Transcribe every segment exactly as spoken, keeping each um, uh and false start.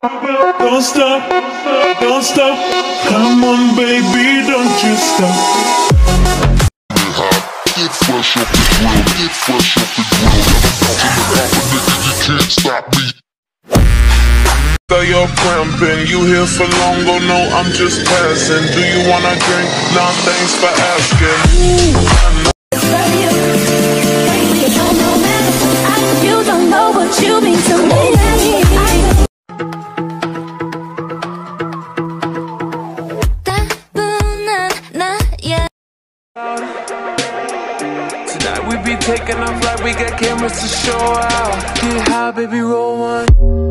Don't stop, don't stop. Come on, baby, don't you stop. Get fresh off the grill, get fresh off the grill. You can't stop me. So you're cramping, you here for long? Oh no, I'm just passing. Do you wanna drink? Nah, thanks for asking. You don't know what you mean to me. Tonight we be taking off like we got cameras to show out. Get high, baby, roll one.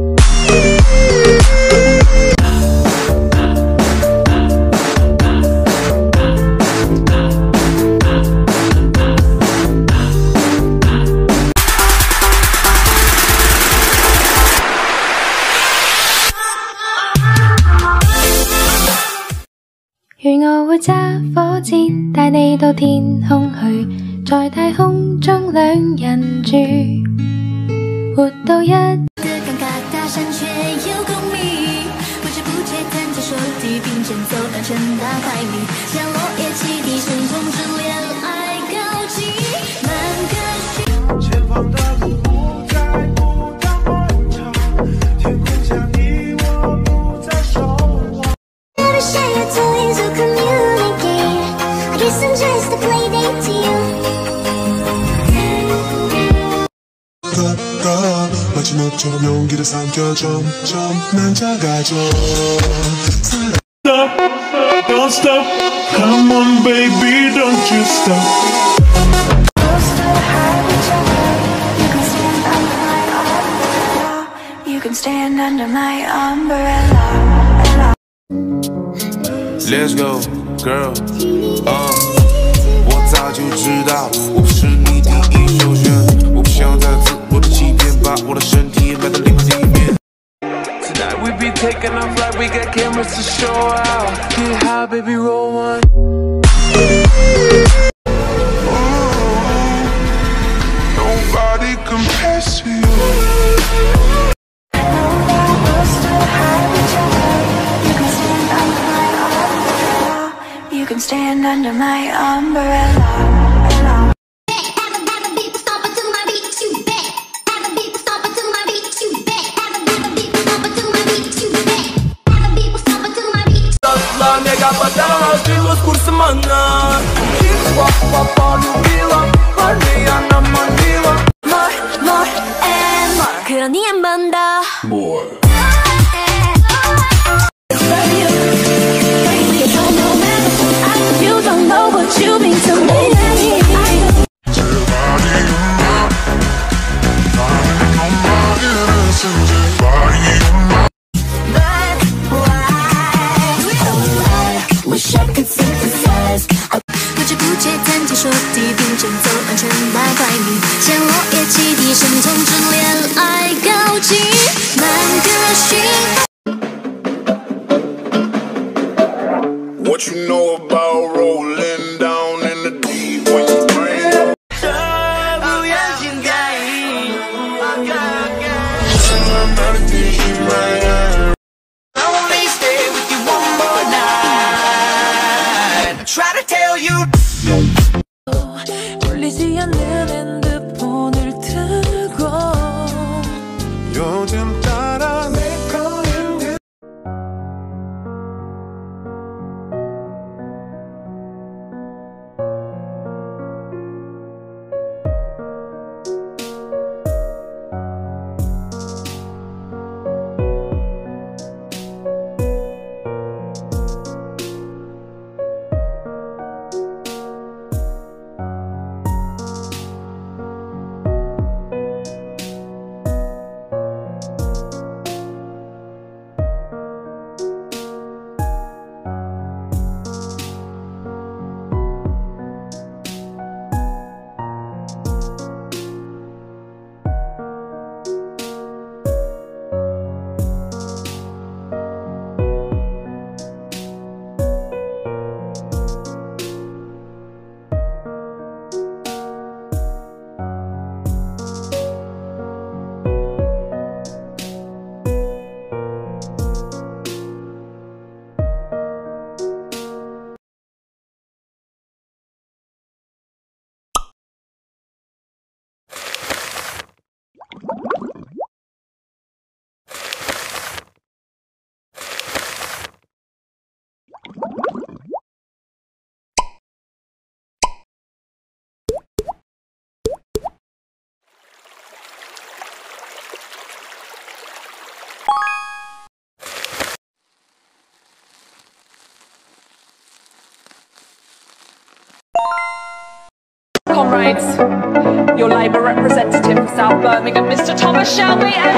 願我會揸火箭帶你到天空去，在太空中兩人住，活到一個尷尬大山卻有共鳴，不知不覺彈着手提並肩走完成大百米，像落葉起地，聲同着戀愛高級，滿個心前方的路不再不當漫長，天空下你我不再守望。I'm just a playdate to you. 마지막처럼 용기를 삼켜 점점 난 작아져. Stop, don't stop. Come on, baby, don't you stop. You can stand under my umbrella. Let's go, girl. Uh. 早就知道我不是你第一首选，我不想再自我的欺骗，把我的身体埋在另外一面。 Tonight we be taking off like we got cameras to show out. Get high, baby, roll one. Nobody compares to you. You can stand under my umbrella. Нега подала, сбила с курса мана. Хип-хоп полюбила, парней она манила. More, more and more. 그러니 한 번 더. More. You don't know what you mean to me. Wish I could synthesize. 不知不觉弹起手提并肩走完成大百米，像落叶起地，声从之恋爱高级，满个心。 What you know about rolling down in the deep when you bring I only stay with you one more night. I try to tell you. 울리지 않는 핸드폰을 들고 요즘 따라 내 거인 It's your Labour representative for South Birmingham, Mister Thomas Shelby M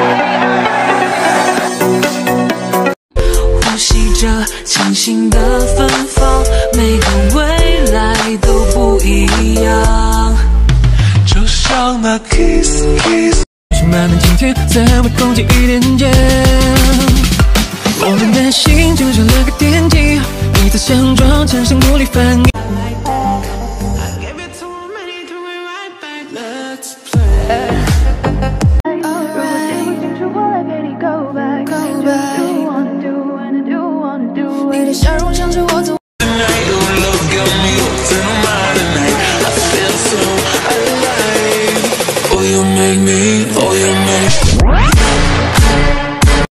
P. 呼吸着清新的芬芳，每个未来都不一样。 就像那 kiss kiss， 是慢慢今天在微空间一点点。我们的心就像两个电梯，彼此相撞，产生物理反应。